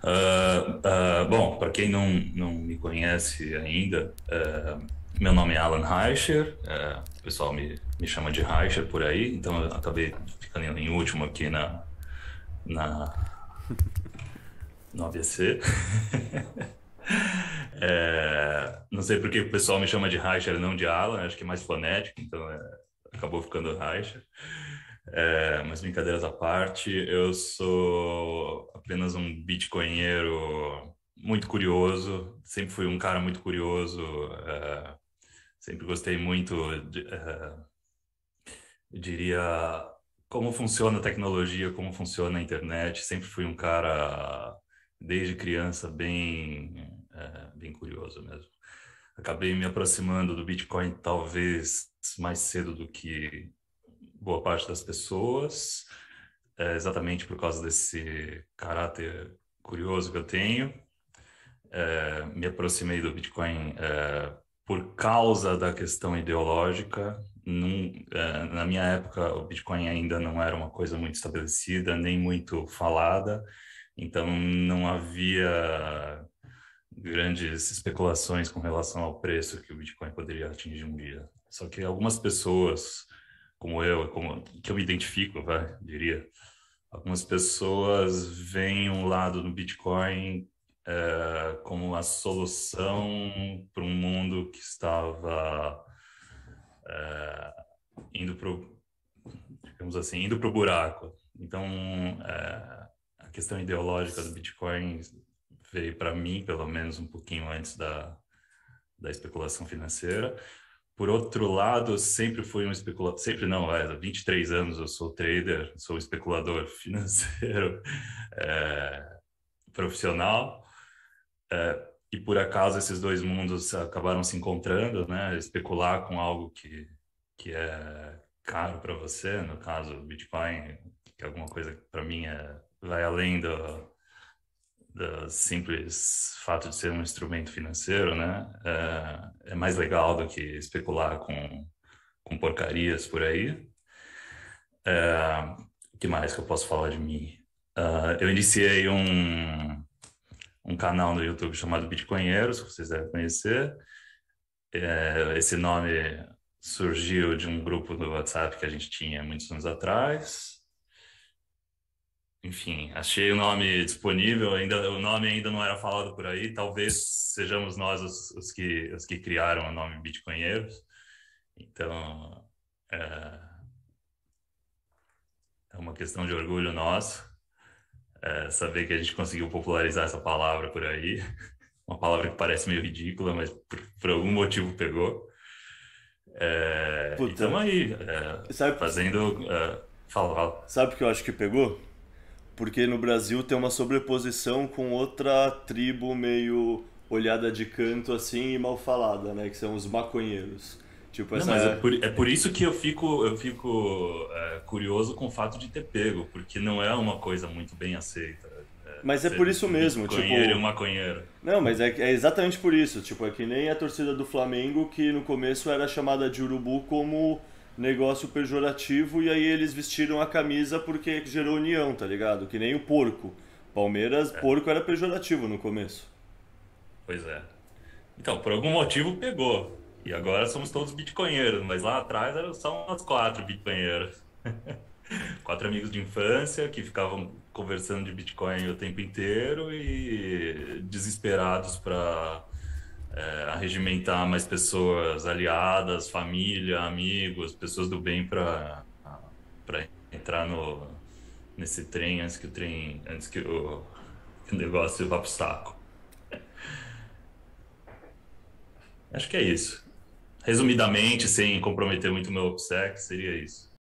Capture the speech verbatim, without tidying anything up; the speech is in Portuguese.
Ah, ah, bom, para quem não, não me conhece ainda, ah, meu nome é Alan Reicher, ah, o pessoal me, me chama de Reicher por aí, então eu acabei ficando em último aqui na, na, no A B C. É, não sei por que o pessoal me chama de Reicher, não de Alan, acho que é mais fonético, então é, acabou ficando Reicher. É, mas brincadeiras à parte, eu sou apenas um bitcoinheiro muito curioso, sempre fui um cara muito curioso, é, sempre gostei muito, de, é, eu diria, como funciona a tecnologia, como funciona a internet, sempre fui um cara, desde criança, bem, é, bem curioso mesmo. Acabei me aproximando do Bitcoin talvez mais cedo do que boa parte das pessoas, é, exatamente por causa desse caráter curioso que eu tenho. É, me aproximei do Bitcoin, é, por causa da questão ideológica. Num, é, na minha época, o Bitcoin ainda não era uma coisa muito estabelecida, nem muito falada, então não havia grandes especulações com relação ao preço que o Bitcoin poderia atingir um dia. Só que algumas pessoas, como eu, como, que eu me identifico, vai, diria, algumas pessoas veem um lado do Bitcoin é, como a solução para um mundo que estava é, indo para, digamos assim, indo para o buraco. Então, é, a questão ideológica do Bitcoin veio para mim, pelo menos um pouquinho antes da, da especulação financeira. Por outro lado, eu sempre fui um especulador, sempre não, há vinte e três anos eu sou trader, sou especulador financeiro é, profissional, é, e por acaso esses dois mundos acabaram se encontrando, né? Especular com algo que, que é caro para você, no caso o Bitcoin, que é alguma coisa que para mim é, vai além do, do simples fato de ser um instrumento financeiro, né? É, é mais legal do que especular com, com porcarias por aí. É, o que mais que eu posso falar de mim? Uh, eu iniciei um, um canal no YouTube chamado Bitcoinheiros, que vocês devem conhecer. É, esse nome surgiu de um grupo do WhatsApp que a gente tinha muitos anos atrás. Enfim, achei o nome disponível, ainda, o nome ainda não era falado por aí, talvez sejamos nós os, os que, os que criaram o nome Bitcoinheiros. Então, é, é uma questão de orgulho nosso, é, saber que a gente conseguiu popularizar essa palavra por aí. Uma palavra que parece meio ridícula, mas por, por algum motivo pegou. É, e estamos Puta, aí, é, sabe, fazendo. É, fala, fala. sabe o que eu acho que pegou? Porque no Brasil tem uma sobreposição com outra tribo meio olhada de canto assim e mal falada, né? Que são os maconheiros. Tipo, Não, mas é essa. por, é por isso que eu fico, eu fico é, curioso com o fato de ter pego, porque não é uma coisa muito bem aceita, é, Mas é por ser isso mesmo, bitcoinheiro e um tipo. maconheiro. Não, mas é, é exatamente por isso. Tipo, é que nem a torcida do Flamengo, que no começo era chamada de urubu como negócio pejorativo, e aí eles vestiram a camisa porque gerou união, tá ligado? Que nem o porco. Palmeiras, É, porco era pejorativo no começo. pois é. Então, por algum motivo pegou. E agora somos todos bitcoinheiros, mas lá atrás eram só umas quatro bitcoinheiros. Quatro amigos de infância que ficavam conversando de Bitcoin o tempo inteiro e desesperados para arregimentar mais pessoas aliadas, família, amigos, pessoas do bem para para entrar no nesse trem antes que o trem antes que o, que o negócio vá pro saco. Acho que é isso. Resumidamente, sem comprometer muito o meu obséquio, seria isso.